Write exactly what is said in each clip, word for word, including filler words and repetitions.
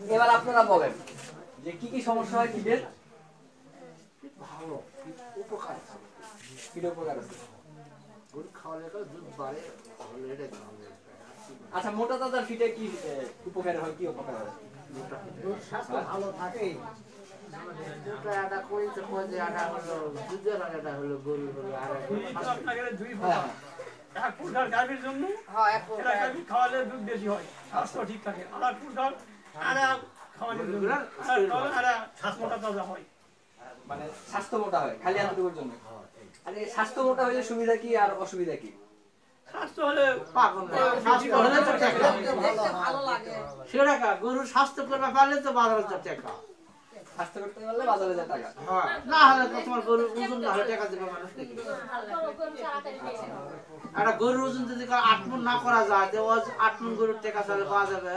এবার আপনারা বলেন যে কি কি সমস্যা হয় কিডের? ভালো উপকার আছে। কিড উপকার আছে? গরু খাওয়ালে তো দুধ বাড়ে, ভালো এটা খাওয়ালে। আচ্ছা, মোটা তাজার ফিটে কি উপকার হয়, কি উপকার হয়? দুধ স্বাস্থ্য ভালো থাকে। দুধটা একটা কইতে কয় যে একটা হলো দুধের আর একটা হলো গরু হলো আর একটা দুই ফোঁটা এক ফুটার গাভীর জন্য হ্যাঁ এক ফুটা গাভী খাওয়ালে দুধ বেশি হয়, স্বাস্থ্য ঠিক থাকে। আর এক ফুটার আর খাওয়ানোর জন্য আর স্বাস্থ্য মোটা তাজা হয়, মানে স্বাস্থ্য মোটা হয় খালি এতটুকুর জন্য। আরে স্বাস্থ্য মোটা হলে সুবিধা কি আর অসুবিধা কি? স্বাস্থ্য হলে পাগল না, স্বাস্থ্য হলে তো টাকা ভালো লাগে। সেটা কা গরু স্বাস্থ্য করতে পারলে তো বাজারে তো টাকা। স্বাস্থ্য করতে পারলে বাজারে যা টাকা। হ্যাঁ, না হলে তো তোমার গরু ওজন না হলে টাকা দেবে মানুষ নাকি? একটা গরুর ওজন যদি আট মণ না করা যায় তো আট মণ গরুর টাকা তাহলে পাওয়া যাবে।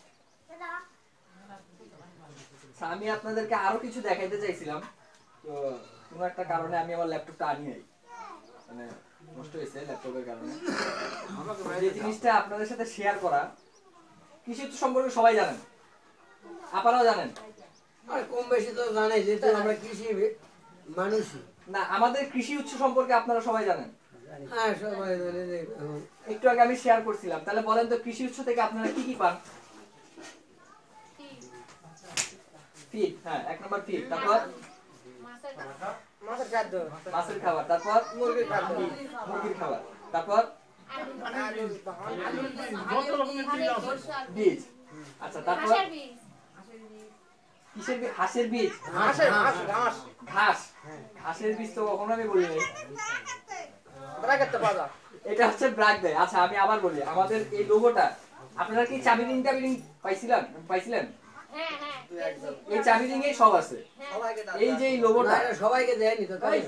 আমি আপনাদেরকে আরো কিছু দেখাইতে চাইছিলাম, তো কোনো একটা কারণে আমি আমার ল্যাপটপটা আনি নাই, মানে নষ্ট হয়েছে ল্যাপটপের কারণে। যে জিনিসটা আপনাদের সাথে শেয়ার করা, কৃষি সম্পর্কে সবাই জানেন, আপনারাও জানেন, আর কম বেশি তো জানে যেহেতু আমরা কৃষি মানুষ না? আমাদের কৃষি উৎস সম্পর্কে আপনারা সবাই জানেন। হ্যাঁ সবাই জানে যে একটু আগে আমি শেয়ার করছিলাম। তাহলে বলেন তো কৃষি উৎস থেকে আপনারা কি কি পান? ফিড, হ্যাঁ এক নম্বর ফিড, তারপর মাছের খাদ্য, মাছের খাবার, তারপর মুরগির খাদ্য, মুরগির খাবার, তারপর বীজ। আচ্ছা, তারপর কিসের বীজ? হাঁসের বীজ, ঘাসের ঘাস ঘাস ঘাস। ঘাসের বীজ তো কখনো আমি বলি নাই, ব্র্যাকেটটা বাজা, এটা হচ্ছে ব্র্যাক দেয়। আচ্ছা আমি আবার বলি, আমাদের এই লোগোটা আপনারা কি চাবিরিং টাবিরিং পাইছিলেন পাইছিলেন এই চাবিরিং এ সব আছে। এই যে এই লোগোটা সবাইকে দেয়নি তো তাই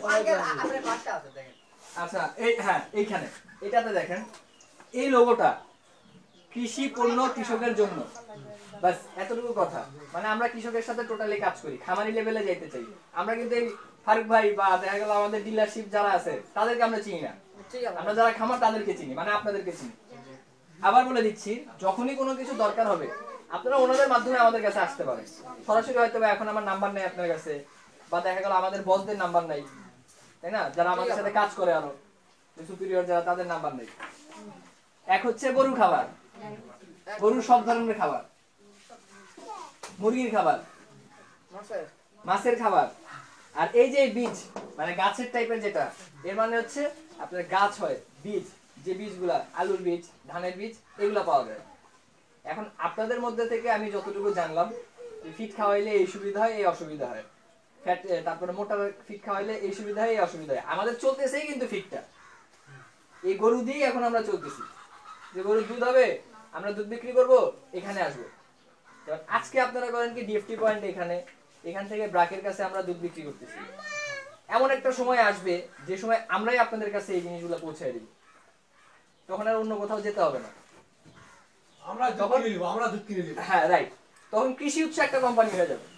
আচ্ছা এই হ্যাঁ এইখানে এটাতে দেখেন এই লোগোটা কৃষি পণ্য কৃষকের জন্য, বাস এতটুকু কথা। মানে আমরা কৃষকের সাথে টোটালি কাজ করি, খামারি লেভেলে যাইতে চাই আমরা, কিন্তু এই ফারুক ভাই বা দেখা গেল আমাদের ডিলারশিপ যারা আছে তাদেরকে আমরা চিনি না, আমরা যারা খামার তাদেরকে চিনি, মানে আপনাদেরকে চিনি। আবার বলে দিচ্ছি, যখনই কোনো কিছু দরকার হবে আপনারা ওনাদের মাধ্যমে আমাদের কাছে আসতে পারেন। সরাসরি হয়তো এখন আমার নাম্বার নেই আপনার কাছে, বা দেখা গেল আমাদের বসদের নাম্বার নাই, তাই না? যারা আমাদের সাথে কাজ করে আরো সুপিরিয়র যারা, তাদের নাম্বার নেই। এক হচ্ছে গরু খাবার, গরুর সব ধরনের খাবার, মুরগির খাবার, মাছের খাবার, আর এই যে বীজ মানে গাছের টাইপের যেটা, এর মানে হচ্ছে আপনার গাছ হয় বীজ, যে বীজগুলা আলুর বীজ, ধানের বীজ, এগুলা পাওয়া যায়। এখন আপনাদের মধ্যে থেকে আমি যতটুকু জানলাম, ফিট খাওয়াইলে এই সুবিধা হয় এই অসুবিধা হয়, ফ্যাট তারপরে মোটা ফিট খাওয়াইলে এই সুবিধা হয় এই অসুবিধা হয়। আমাদের চলতেছেই কিন্তু ফিটটা এই গরু দিয়েই এখন আমরা চলতেছি, যে গরুর দুধ হবে আমরা দুধ বিক্রি করব, এখানে আসবো। আজকে আপনারা করেন কি ডিএফটি পয়েন্ট, এখানে এখান থেকে ব্রাকের কাছে আমরা দুধ বিক্রি করতেছি। এমন একটা সময় আসবে যে সময় আমরাই আপনাদের কাছে এই জিনিসগুলো পৌঁছায় দিব, তখন আর অন্য কোথাও যেতে হবে না, আমরা যখন নিব আমরা দুধ কিনে নিব। হ্যাঁ রাইট, তখন কৃষি উৎস একটা কোম্পানি হয়ে যাবে,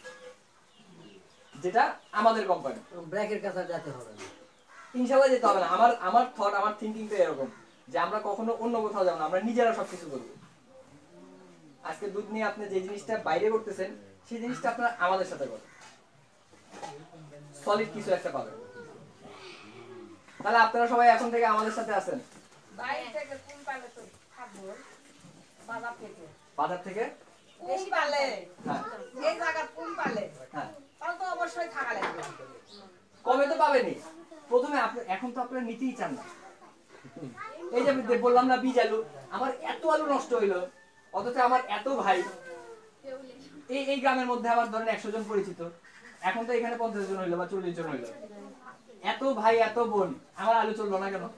যেটা আমাদের কোম্পানি। ব্র্যাকের কাছে যেতে হবে না, ইনশাআল্লাহ যেতে হবে না। আমার আমার থট আমার থিংকিংটা এরকম যে আমরা কখনো অন্য কোথাও যাব না, আমরা নিজেরা সবকিছু করব। আজকে দুধ নিয়ে আপনি যে জিনিসটা বাইরে করতেছেন সেই জিনিসটা আপনারা আমাদের সাথে করেন, সলিড কিছু একটা পাবেন। তাহলে আপনারা সবাই এখন থেকে আমাদের সাথে আছেন। বাইরে থেকে কোন পালে তো খাবো বাজার থেকে, বাজার থেকে কোন পালে, হ্যাঁ এই জায়গা কোন পালে, হ্যাঁ তাও তো অবশ্যই থাকা লাগবে। কমে তো পাবেনই প্রথমে, আপনি এখন তো আপনারা নিতেই চান না। এই যে আমি বললাম না বীজ আলু, আমার এত আলু নষ্ট হইলো, অথচ আমার এত ভাই, এই এই গ্রামের মধ্যে আমার ধরেন একশো জন পরিচিত, এখন তো এখানে পঞ্চাশ জন হইলো বা চল্লিশ জন হইলো, এত ভাই এত বোন, আমার আলু চললো না কেন?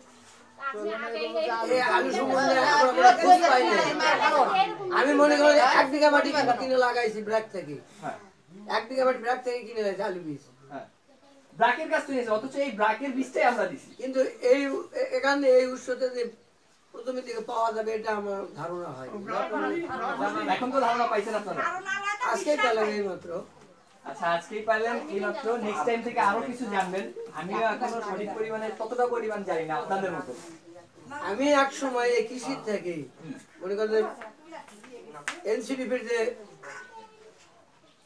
আমি মনে করি এক বিঘা মাটি কিনে লাগাইছি ব্র্যাক থেকে, এক বিঘা মাটি ব্র্যাক থেকে কিনে লাগাইছি আলু বীজ, ব্র্যাকের কাছ থেকে, অথচ এই ব্র্যাকের বীজটাই আমরা দিছি। কিন্তু এই এখানে এই উৎসতে যে প্রথমে থেকে পাওয়া যাবে এটা আমার ধারণা হয়, এখন তো ধারণা পাইছেন আপনারা, আজকে পেলাম এই মাত্র। আচ্ছা আজকেই পাইলেন এই মাত্র, নেক্সট টাইম থেকে আরো কিছু জানবেন। আমিও এখনো সঠিক পরিমাণে ততটা পরিমাণ জানি না আপনাদের মতো। আমি এক সময় এই কৃষির থেকে মনে করেন এনসিডিপির যে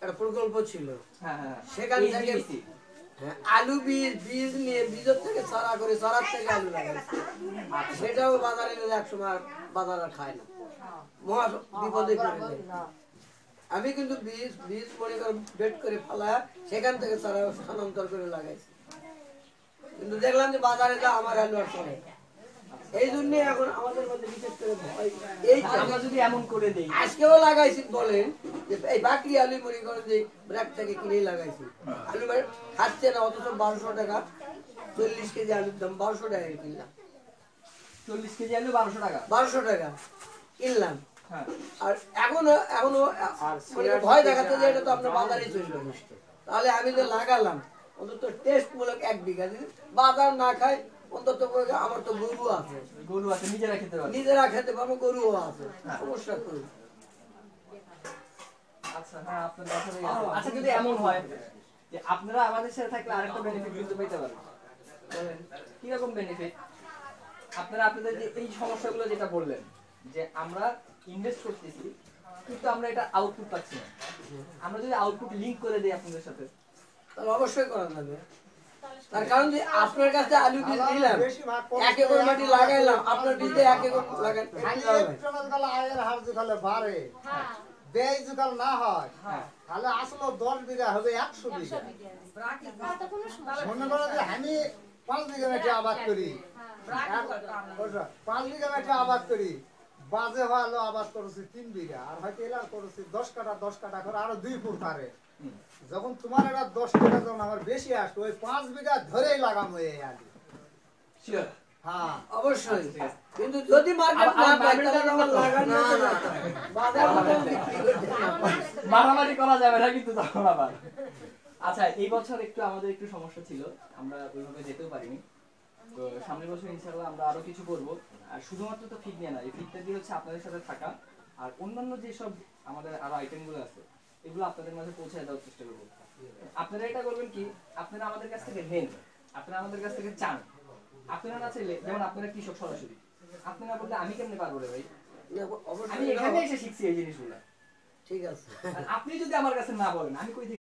একটা প্রকল্প ছিল, হ্যাঁ হ্যাঁ সেখান এই থেকে জিনিসই। হ্যাঁ, আলু বীজ বীজ নিয়ে বীজের থেকে চারা করে চারার থেকে আলু লাগাইছে, সেটাও বাজারে নিয়ে এক সময় বাজার আর খায় না, মহা বিপদে পড়ে যায়। আমি কিন্তু বীজ বীজ মনে করে বেড করে ফেলা সেখান থেকে চারা স্থানান্তর করে লাগাইছি, কিন্তু দেখলাম যে বাজারে যা আমার আলু আর চলে। এই জন্য এখন আমাদের মধ্যে বিশেষ করে ভয় এই যে আমরা যদি এমন করে দেই, আজকেও লাগাইছি বলেন যে এই বাকি আলু মনে করেন যে ব্র্যাক থেকে কিনেই লাগাইছি, আলু মানে খাচ্ছে না, অথচ বারোশো টাকা চল্লিশ কেজি আলুর দাম বারোশো টাকা কিনলাম, চল্লিশ কেজি আলু বারোশো টাকা। বারোশো টাকা কিনলাম। হ্যাঁ আর এখনো এখনো মানে ভয় দেখাচ্ছে যে এটা তো আপনার বাজারে চলবে না, তাহলে আমি যে লাগালাম অন্তত টেস্ট মূলক এক বিঘা যদি বাজার না খাই অন্তত আমার তো গরু আছে, গরু আছে নিজেরা খেতে পারবে। নিজেরা খেতে পারবো, গরুও আছে, সমস্যা করি। আচ্ছা হ্যাঁ আপনার কথা হয়ে গেছে। আচ্ছা যদি এমন হয় যে আপনারা আমাদের সাথে থাকলে আরেকটা বেনিফিট কিন্তু পেতে পারেন, বলেন কি রকম বেনিফিট? আপনারা আপনাদের যে এই সমস্যাগুলো যেটা বললেন যে আমরা ইনভেস্ট করতেছি কিন্তু আমরা এটা আউটপুট পাচ্ছি না, আমরা যদি আউটপুট লিংক করে দেই আপনাদের সাথে তাহলে অবশ্যই করা যাবে। তার কারণ যে আপনার কাছে আলু বীজ দিলাম, এক একর মাটি লাগাইলাম, আপনার বীজে এক একর লাগাই আয়ের হার যুগালে বাড়ে, ব্যয় যুগাল না হয়, তাহলে আসলে দশ বিঘা হবে একশো বিঘা। মনে করো যে আমি পাঁচ বিঘা মাটি আবাদ করি, পাঁচ বিঘা মাটি আবাদ করি, বাজে হলো আবাদ করেছি তিন বিঘা, আর হয়তো এলার করেছি দশ কাটা দশ কাটা করে আরো দুই ফুট হারে। যখন তোমার এটা দশ বিঘা যখন আমার বেশি আসবে ওই পাঁচ বিঘা ধরেই লাগাম হয়ে আলু। শিওর? হ্যাঁ অবশ্যই, কিন্তু যদি মার্কেট না পাই তাহলে আমার লাগানো না, বাজার মূল্য বিক্রি করতে না পারি। মারামারি করা যাবে না কিন্তু তখন আবার। আচ্ছা এই বছর একটু আমাদের একটু সমস্যা ছিল, আমরা ওইভাবে যেতেও পারিনি, তো সামনের বছর ইনশাআল্লাহ আমরা আরো কিছু করব। আর শুধুমাত্র তো ফিড নিয়ে না, এই ফিডটা দিয়ে হচ্ছে আপনাদের সাথে থাকা আর অন্যান্য যেসব আমাদের আরো আইটেমগুলো আছে এগুলো আপনাদের মাঝে পৌঁছে দেওয়ার চেষ্টা করবো। আপনারা এটা করবেন কি, আপনারা আমাদের কাছ থেকে নেন, আপনারা আমাদের কাছ থেকে চান, আপনারা না চাইলে যেমন আপনারা কৃষক সরাসরি, আপনারা বলতে আমি কেমনে পারবো রে ভাই, আমি এখানে এসে শিখছি এই জিনিসগুলো, ঠিক আছে। আপনি যদি আমার কাছে না বলেন আমি কই থেকে